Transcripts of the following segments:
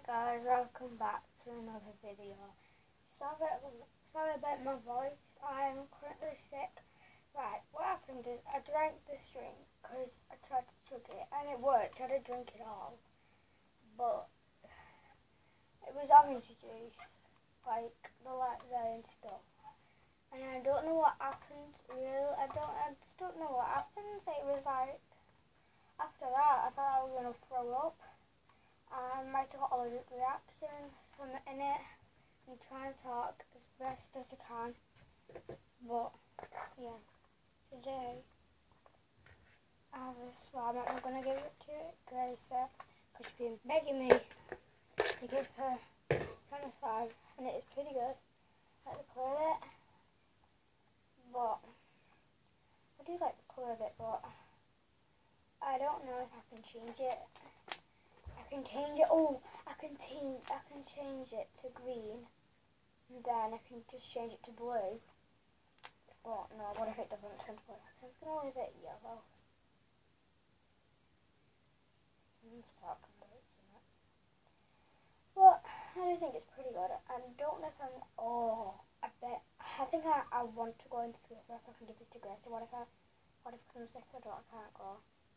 Guys, welcome back to another video. Sorry about my voice, I am currently sick. Right, what happened is I drank this drink because I tried to chug it and it worked. I did drink it all, but it was orange juice, like the light there and stuff. And I don't know what happened, really. I just don't know what happened. It was like, after that, I thought I was going to throw up. I might have got allergic reaction from in it. I'm trying to talk as best as I can. But, yeah. Today, I have a slime. I'm going to give it to Grace, because she's been begging me to give her kind of slime. And it is pretty good. I like the colour of it. But, I do like the colour of it, but I don't know if I can change it. I can change it. Oh, I can change it to green, and then I can just change it to blue. But no, what if it doesn't turn to blue? I'm just gonna leave it yellow. But I do think it's pretty good. I don't know if I'm. Oh, I think I want to go into school so I can give this to Grace. What if I'm sick? I can't go.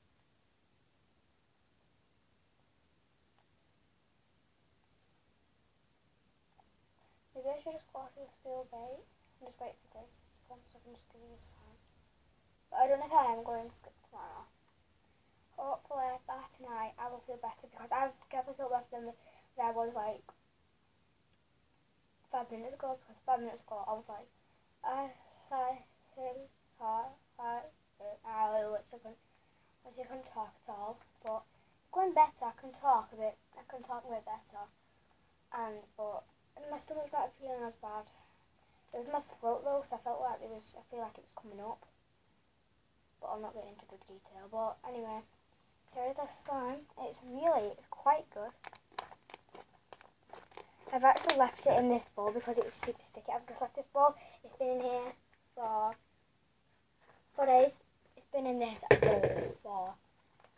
Maybe I should just go to the school bait and just wait for Grace to come so I can just give her this time. But I don't know if I am going to school tomorrow. Hopefully by tonight I will feel better, because I've definitely felt better than I was like 5 minutes ago, because 5 minutes ago I was like, I literally couldn't talk at all. But going better, I can talk a bit better, but my stomach's not feeling as bad. It was my throat though, so I feel like it was coming up. But I'll not get into big detail. But anyway, here is a slime. It's quite good. I've actually left it in this bowl because it was super sticky. I've just left this bowl. It's been in here for 4 days. It's been in this bowl for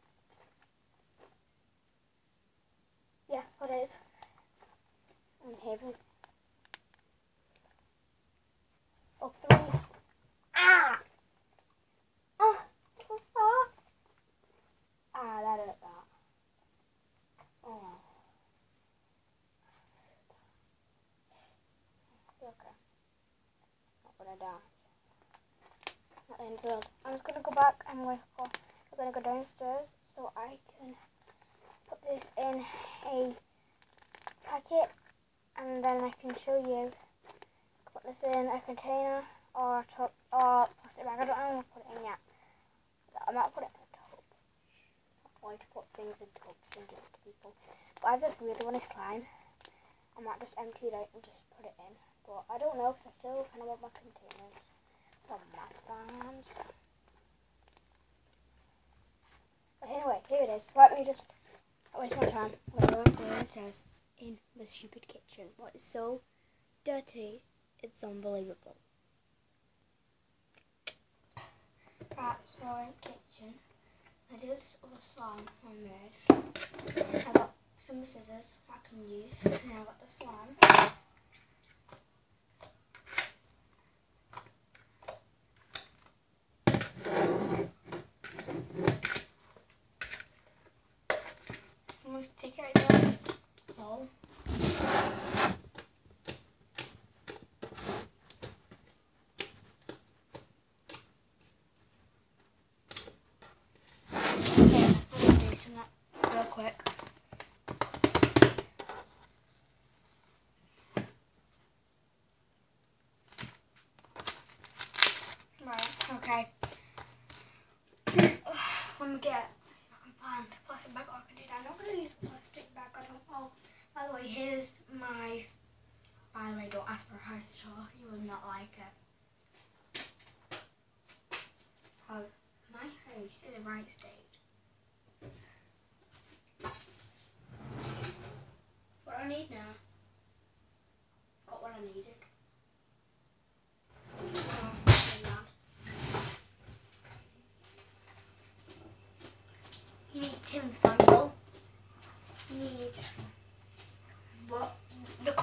4 days. And here we oh, 3. Ah! Ah! What's that? Ah, that hurt that. Oh. Okay. Not gonna die. Not the end of the world. I'm just gonna go back and I'm gonna go downstairs so I can put this in a packet, and then I can show you. Put this in a container or plastic bag. I don't know what to put it in yet. I might put it in a tub. I like to put things in tubs and give it to people. But I just really want a slime. I might just empty it out and just put it in. But I don't know, because I still kind of want my containers for my slimes. But anyway, here it is. Let me just waste my time. Whatever it says in the stupid kitchen. What is so dirty? It's unbelievable. Right, so in the kitchen, I did this other slime on this. I got some scissors I can use, and I got the slime. I'm going to take it out of the bowl. Real quick. Right, okay. Let me get, if I can find a plastic bag, or I can do that. I'm not going to use a plastic bag, I don't know. By the way, here's my, by the way, don't ask for a high straw, you will not like it. Oh, my face is the right state. What do I need now? Got what I needed. You need tin foil. You need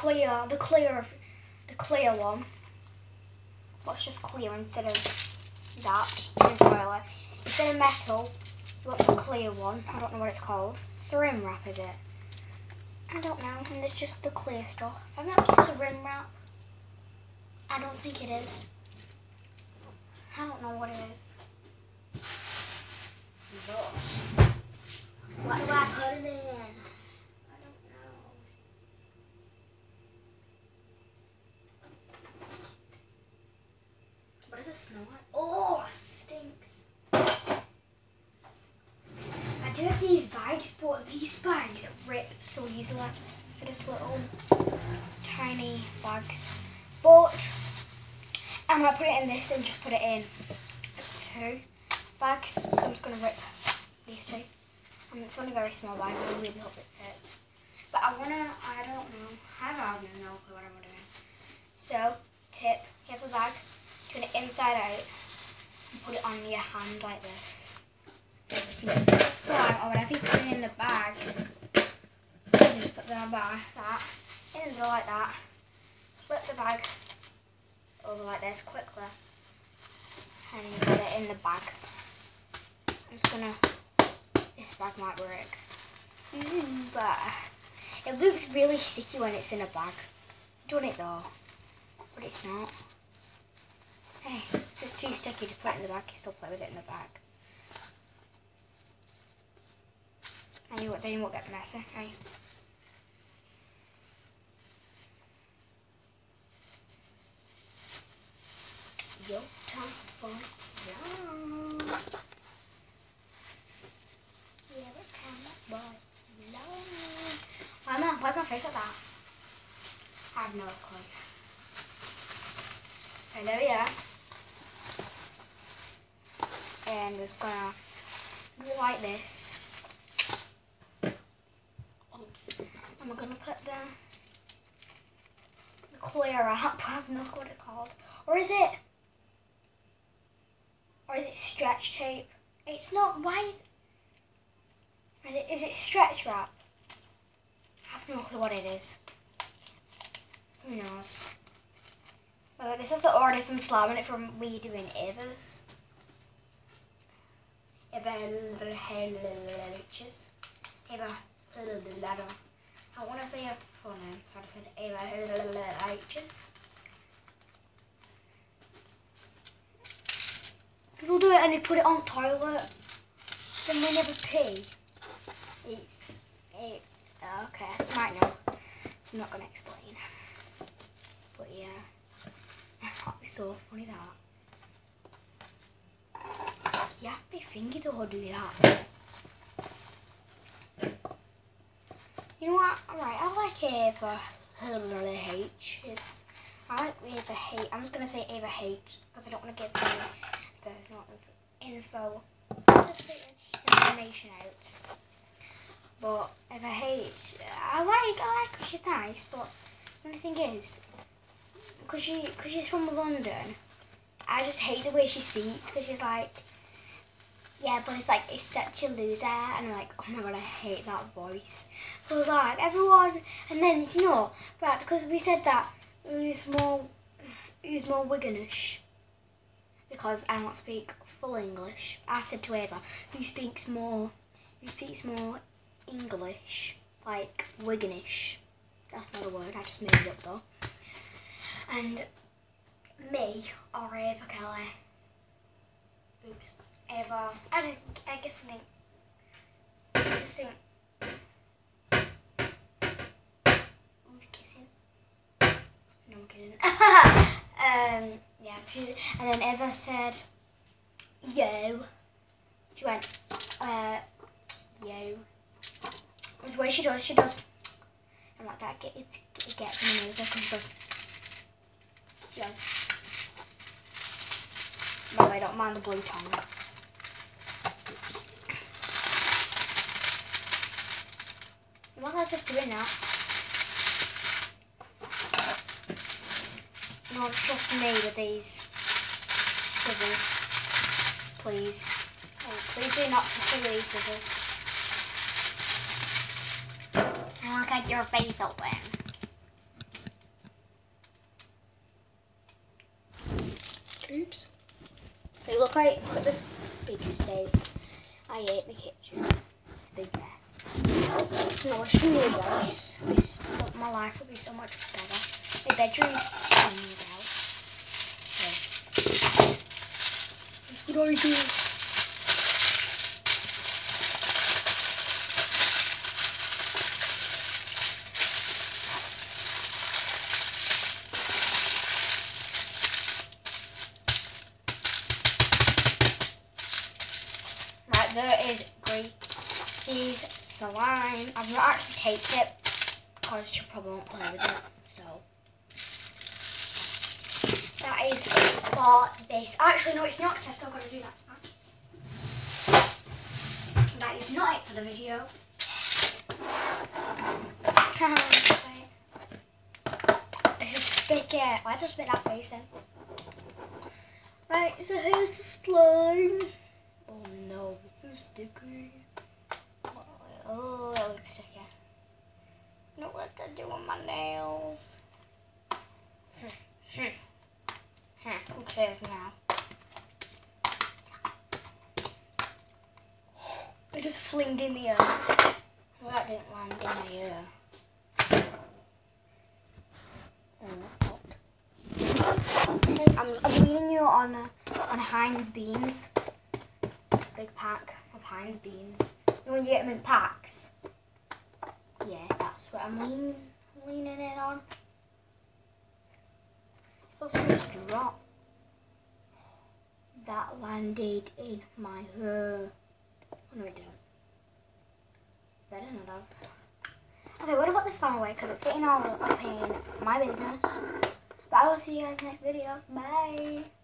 clear one. What's just clear instead of that in toilet. Instead of metal, you want the clear one. I don't know what it's called. Saran wrap, is it? I don't know. And there's just the clear stuff. I'm not saran wrap. I don't think it is. I don't know what it is. But what do I put it in? I don't know. What does it smell like? Oh, it stinks. I do have these bags, but these bags rip so easily. They're just little tiny bags. But I might put it in this and just put it in 2 bags. So I'm just going to rip these 2. And it's only a very small bag, I really hope it fits. But I don't know. I have no clue what I'm doing. So, tip, you have a bag, turn it inside out, and put it on your hand like this. You mix the slime, or whenever you put it in the bag, you just put that in the middle like that. Flip the bag over like this quickly, and you put it in the bag. I'm just gonna. This bag might work, but it looks really sticky when it's in a bag. Don't it though? But it's not. Hey, if it's too sticky to put it in the bag, you still play with it in the bag. And then you won't get messy, hey? Yo, time for love. Yeah, but time for love. Why's my face like that? I have no clue. And there we are. And it's gonna do it like this. And we're gonna put the clear wrap. I have no clue what it's called. Or is it stretch tape? It's not. Why is it stretch wrap? I have no clue what it is. Who knows? This is already some slab in it from me doing Ava's. Ava H's. Ava Ladder. I want to say a full name, so I said Ava H's. People do it and they put it on toilet, then they never pee. Okay, might know. So I'm not gonna explain. But yeah, that'd be so funny that. Yeah, big thingy though, do that. You know what? Alright, I like Ava H. I like Ava H. I'm just gonna say Ava H because I don't want to get the information out. But Ava H, I like her. She's nice, but the only thing is, because she's from London, I just hate the way she speaks. Because she's like, yeah, but it's such a loser, and I'm like, oh my god, I hate that voice. Because like everyone, and then right, because we said that who's more Wiganish. Because I don't speak full English. I said to Ava, who speaks more English, like Wiganish. That's not a word, I just made it up though. And me or Ava Kelly. Oops. Ava. I guess I just think. I'm kissing. No, I'm kidding. Yeah, and then Eva said, yo. She went, yo. It's the way she does. And like that, it gets in the nose, because she goes, by the way, don't mind the blue tongue. Why am I just doing that? No, trust me with these scissors, please. Oh, please do not trust me with these scissors. And look at your face open. look at this big estate. I hate my kitchen. It's a big mess. No, I should move out. My life will be so much better. My bedroom's still moved out. So, that's what I do. Right, there is Gracie's slime. I've not actually taped it because she probably won't play with it. So that is for this. Actually, no, it's not because I've still got to do that snack. That is not it for the video. This is sticky. Why did I spit that face in? Right, so here's the slime. Oh no, it's a sticky. Oh, that looks sticky. I don't know what to do with my nails. Who cares now? It just flinged in the air. Well, that didn't land in the air. I'm reading you on Heinz beans. Big pack of Heinz beans. You know when you get them in packs? Yeah, that's what I'm leaning it on. It's supposed to just drop. That landed in my hair. Oh, no, it didn't. Better not have. Okay, what about this slime away? Because it's getting all up in my business. But I will see you guys next video. Bye.